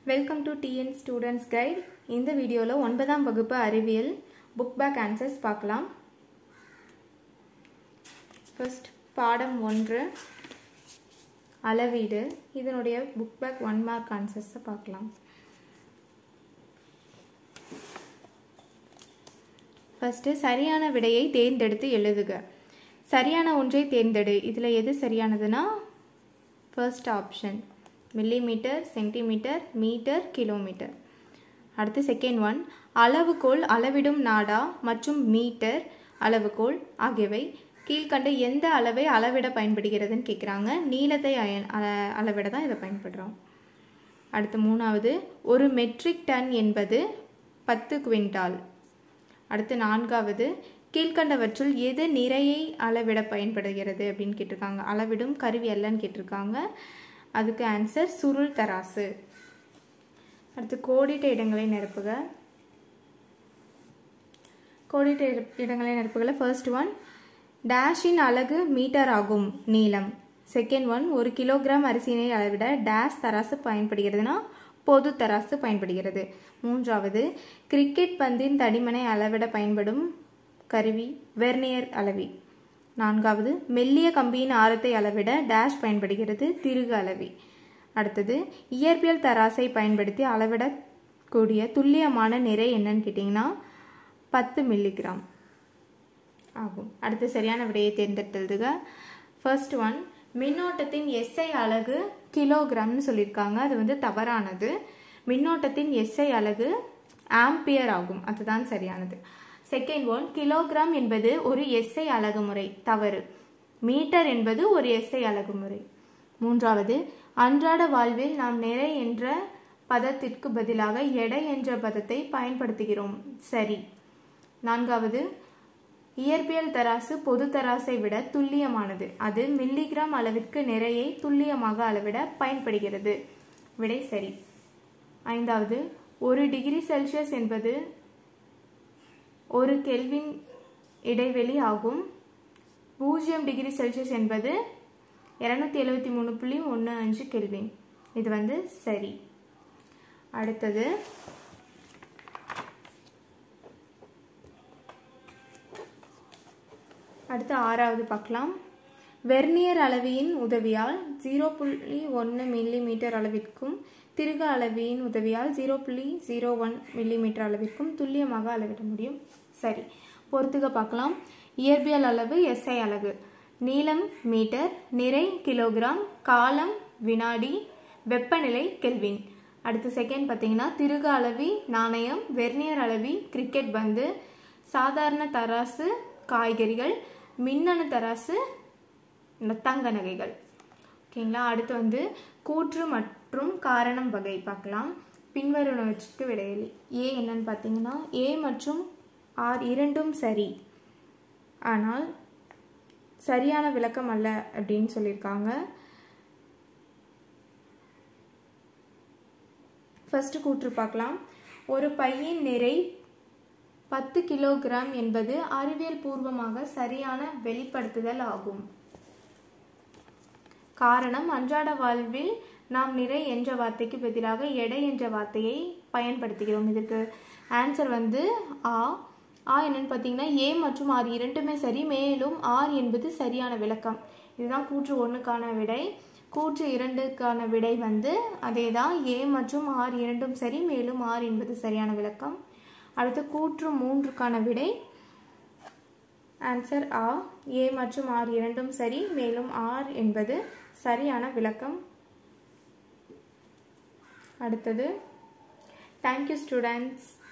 Welcome to TN Students Guide. இந்த வீடியோல 9ஆம் வகுப்பு அறிவியல் book back answers பார்க்கலாம். First பாடம் 1 அளவீடு. இதனுடைய book back 1 mark answers பார்க்கலாம். First சரியான விடையை தேர்ந்தெடுத்து எழுதுக. சரியான ஒன்றை தேர்ந்தெடு. இதுல எது சரியானதுன்னா first option millimeter, centimeter, meter, kilometer. அடுத்து second one அளவுகோல் அளவிடும் நாடா மற்றும் மீட்டர் அளவுகோல் ஆகியவை கீழ்கண்ட எந்த அளவை அளவிட பயன்படுகிறதுன்னு கேக்குறாங்க. நீளத்தை அளவிட தான் இத பயன்படுறோம். அடுத்து மூணாவது ஒரு மெட்ரிக் டன் என்பது 10 குவிண்டால். அடுத்து நான்காவது கீழ்கண்டவற்றுள் எது நிறையை அளவிட பயன்படுகிறது அப்படினு கேட்டிருக்காங்க. அளவிடும் கருவி அல்லன்னு கேட்டிருக்காங்க. அதுக்கு ஆன்சர் சுருள் தராசு. அடுத்து கோடிட்ட இடங்களை நிரப்புக. கோடிட்ட இடங்களை நிரப்புகல ஃபர்ஸ்ட் ஒன் டேஷின் அலகு மீட்டர் ஆகும் நீளம். செகண்ட் ஒன் ஒரு கிலோகிராம் அரிசியினை அளவிட டேஷ் தராசு பயன்படுகிறதுனா பொது தராசு பயன்படுகிறது. மூன்றாவது கிரிக்கெட் பந்தின் தடிமனை அளவிட பயன்படும் கருவி வெர்னியர் அளவி. நான்காவது மெல்லிய கம்பியின் ஆரத்தை அளவிட டேஷ் பயன்படுகிறது திருகு அளவி. அடுத்தது இயற்பியல் தராசை பயன்படுத்தி அளவிடக்கூடிய துல்லியமான நிறை என்னன்னு கேட்டிங்கன்னா 10 மில்லிகிராம் ஆகும். அடுத்து சரியான விடையை தேர்ந்தெடுத்ததுக. ஃபர்ஸ்ட் ஒன் மின்னோட்டத்தின் SI அலகு கிலோகிராம்னு சொல்லியிருக்காங்க. அது தவறானது. மின்னோட்டத்தின் SI அலகு ஆம்பியர் ஆகும். அதுதான் சரியானது. செகண்ட் ஒன் கிலோகிராம் என்பது ஒரு SI அலகு முறை. தவறு. மீட்டர் என்பது ஒரு SI அலகு முறை. மூன்றாவது அன்றாட வாழ்வில் நாம் நிறை என்ற பதத்திற்கு பதிலாக எடை என்ற பதத்தை பயன்படுத்துகிறோம். சரி. நான்காவது இயற்பியல் தராசு பொது தராசை விட துல்லியமானது. அது மில்லிகிராம் அளவிற்கு நிறையை துல்லியமாக அளவிட பயன்படுகிறது. விடை சரி. ஐந்தாவது ஒரு டிகிரி செல்சியஸ் என்பது ஒரு கெல்வின் இடைவெளி ஆகும். 0 டிகிரி செல்சியஸ் என்பது 273.15 கெல்வின். இது சரி. அடுத்தது ஆறாவது பார்க்கலாம். வெர்னியர் அளவியின் உதவியால் 0.1 மில்லிமீட்டர் அளவிற்கும் திருகு அளவியின் உதவியால் 0.01 மில்லிமீட்டர் அளவிற்கும் துல்லியமாக அளவிட முடியும். சரி. பொறுத்துக பார்க்கலாம். இயற்பியல் அளவு SI அலகு, நீளம் மீட்டர், நிறை கிலோகிராம், காலம் வினாடி, வெப்பநிலை கெல்வின். அடுத்து செகண்ட் பார்த்தீங்கன்னா திருகு அளவி நாணயம், வெர்னியர் அளவி கிரிக்கெட் பந்து, சாதாரண தராசு காய்கறிகள், மின்னணு தராசு தங்க நகைகள். ஓகேங்களா. அடுத்து கூற்று மற்றும் காரணம் வகை பார்க்கலாம். பின்வருவனவற்றுக்கு விடையளி. ஏ என்னன்னு பார்த்தீங்கன்னா A மற்றும் R இரண்டும் சரி, ஆனால் சரியான விளக்கம் அல்ல அப்படின்னு சொல்லியிருக்காங்க. ஃபர்ஸ்ட் கூற்று பார்க்கலாம். ஒரு பையின் நிறை 10 கிலோகிராம் என்பது அறிவியல் பூர்வமாக சரியான வெளிப்படுத்துதல் ஆகும். காரணம் அன்றாட வாழ்வில் நாம் நிறை என்ற வார்த்தைக்கு பதிலாக எடை என்ற வார்த்தையை பயன்படுத்துகிறோம். இதுக்கு ஆன்சர் ஆ என்னன்னு பார்த்தீங்கன்னா A மற்றும் R இரண்டுமே சரி, மேலும் R என்பது சரியான விளக்கம். இதுதான் கூற்று 1க்கான விடை. கூற்று 2க்கான விடை அதே தான். A மற்றும் R இரண்டும் சரி, மேலும் R என்பது சரியான விளக்கம். அடுத்து கூற்று 3க்கான விடை ஆன்சர் A மற்றும் R இரண்டும் சரி, மேலும் R என்பது சரியான விளக்கம். அடுத்தது. Thank you students.